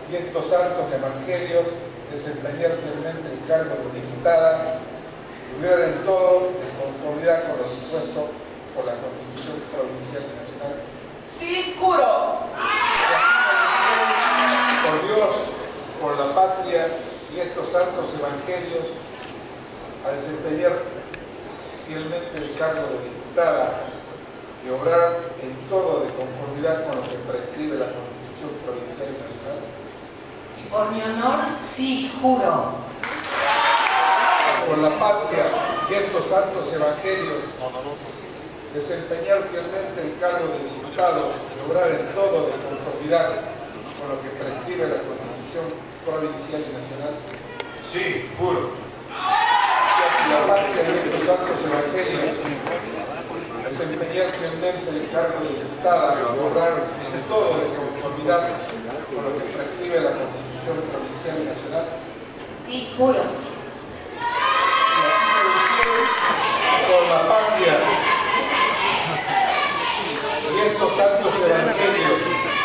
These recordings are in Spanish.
y estos santos evangelios, desempeñar fielmente el cargo de diputada y obrar en todo de conformidad con lo dispuesto por la Constitución Provincial y Nacional. Sí, juro. Por Dios, por la patria y estos santos evangelios, a desempeñar fielmente el cargo de diputada y obrar en todo de conformidad con lo que prescribe la Constitución Provincial y Nacional. Y por mi honor, sí, juro. Por la patria y estos santos evangelios, desempeñar fielmente el cargo de diputado y obrar en todo de conformidad con lo que prescribe la Constitución Provincial y Nacional. Sí, juro. La patria y estos santos evangelios, desempeñar fielmente el cargo de diputada y obrar en todo de conformidad con lo que prescribe la Constitución Provincial y Nacional. Sí, juro. Si así me lo hiciere, por la patria y estos santos evangelios,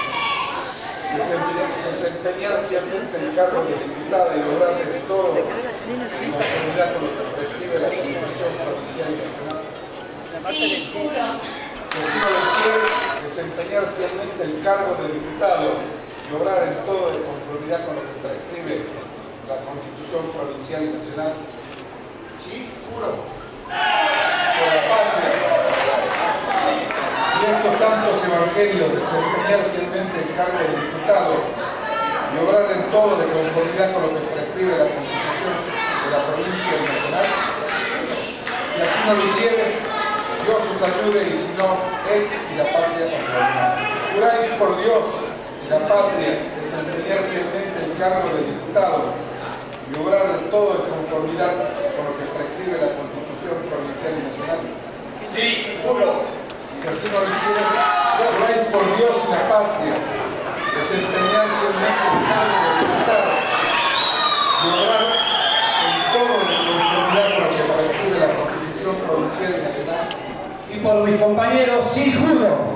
desempeñar fielmente el cargo de diputada y obrar en todo en conformidad con lo que prescribe la Constitución Provincial y Nacional. Sí, juro. Si así me lo hiciere, desempeñar fielmente el cargo de diputado y obrar en todo de conformidad con lo que prescribe la Constitución Provincial y Nacional. Sí, juro. Por la patria y estos santos evangelios, desempeñar fielmente el cargo de diputado y obrar en todo de conformidad con lo que prescribe la Constitución de la Provincia y Nacional. Si así no lo hicieres, Dios os ayude, y si no, Él y la patria conformarán. Juráis por Dios y la patria desempeñar fielmente el cargo de diputado y obrar en todo de conformidad con lo que prescribe la Constitución Provincial y Nacional. Sí, juro. Si así no lo hicieres, juráis por Dios y la patria desempeñar fielmente el cargo de diputado y obrar en todo de conformidad con lo que prescribe la Constitución Provincial y Nacional. Y por mis compañeros, sí, juro.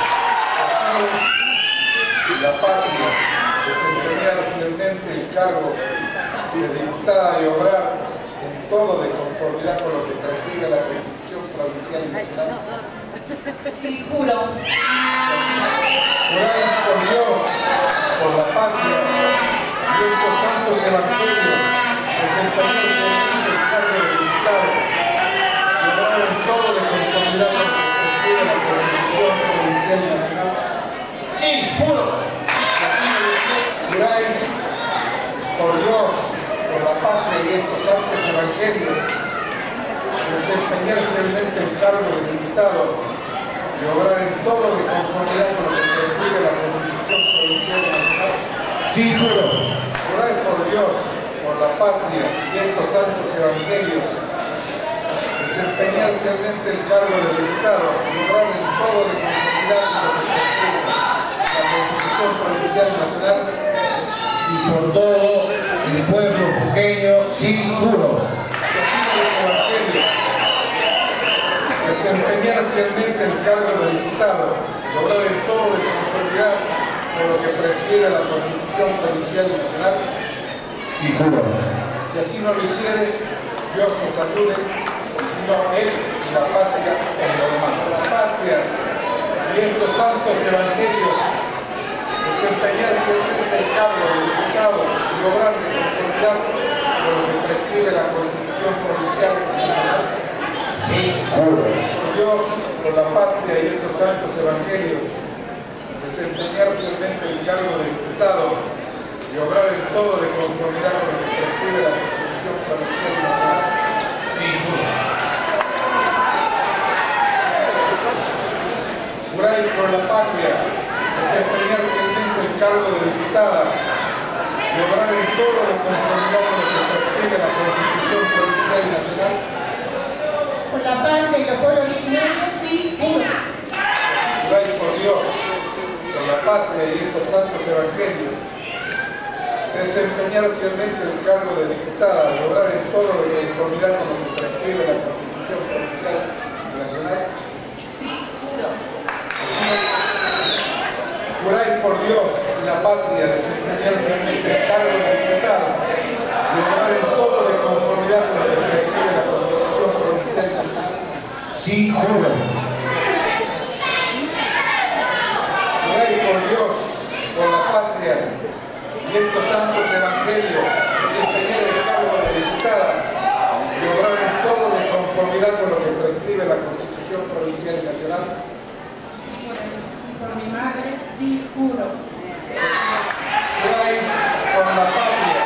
Y la patria desempeñar fielmente el cargo de diputada y obrar en todo de conformidad con lo que prescribe la Constitución Provincial y Nacional. Sí, juro. Juráis por Dios, por la patria y estos santos evangelios, desempeñar fielmente el cargo de diputado y obrar en todo de conformidad con lo que prescribe la Constitución Provincial y Nacional. Sí, juro. Juráis por Dios, por la patria y estos santos evangelios, desempeñar fielmente el cargo de diputado y obrar en todo de conformidad con lo que prescribe la Constitución Provincial y Nacional. Sí, juro. Juráis por Dios, por la patria y estos santos evangelios, desempeñar fielmente el cargo de diputado y obrar en todo de conformidad con lo que prescribe la Constitución Provincial y Nacional. Y por todo el pueblo jujeño, sí, juro. Desempeñar fielmente el cargo de diputado y obrar en todo de conformidad con lo que prescribe la Constitución Provincial y Nacional. Sí, juro. Si así no lo hicieres, Dios os ayude, y si no, Él y la patria os lo demás. La patria y estos santos evangelios, desempeñar fielmente el cargo de diputado y obrar de conformidad con lo que prescribe la Constitución Provincial y Nacional. Sí, juro. Por Dios, por la patria y estos santos evangelios, desempeñar fielmente el cargo de diputado y obrar en todo de conformidad con lo que prescribe la Constitución Provincial y Nacional. Sí, juro. Juráis por la patria desempeñar fielmente el cargo de diputada y obrar en todo de conformidad con lo que prescribe la Constitución Provincial y Nacional. Por la patria y los pueblos originarios, sí, juro. Juráis por Dios, por la patria y estos santos evangelios, desempeñar fielmente el cargo de diputada y obrar en todo de conformidad con lo que prescribe la Constitución Provincial y Nacional. Sí, juro. Juráis por Dios y la la patria, desempeñar fielmente el cargo de diputado y obrar en todo de conformidad con lo que prescribe la Constitución Provincial y Nacional. Sí, juro. Jurar por Dios, por la patria y estos santos evangelios, desempeñar el cargo de diputada y obrar en todo de conformidad con lo que prescribe la Constitución Provincial y Nacional. Por mi madre, sí juro. Juráis por la patria,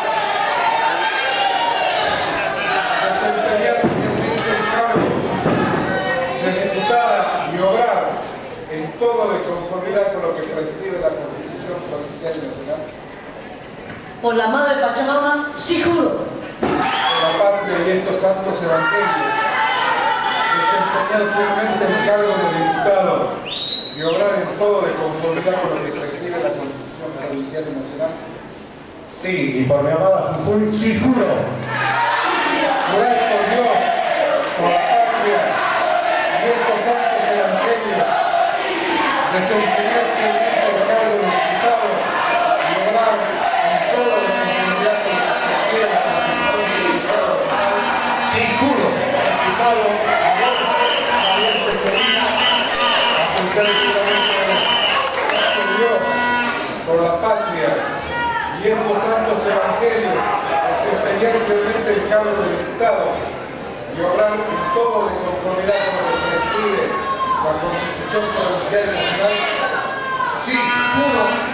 desempeñar fielmente el cargo de diputada y obrar en todo de conformidad con lo que prescribe la Constitución Provincial y Nacional. Por la madre Pachamama, sí juro. Por la patria y estos santos evangelios, desempeñar fielmente el cargo de diputado y obrar en todo de conformidad con lo que prescribe la Constitución Provincial y Nacional. Sí, y por mi amada Jujuy, sí, juro. Jurar por Dios, por la patria y estos santos evangelios, desempeñar fielmente el cargo de diputado y obrar en todo de conformidad con lo que prescribe la Constitución Provincial y Nacional. Sí, juro. Diputado Adolfo Valiente Medina, aplicar el juramento de Dios por la patria y estos santos evangelios, desempeñar fielmente el cargo de diputado y obrar en todo de conformidad con lo que prescribe la Constitución Provincial y Nacional. Sí, juro.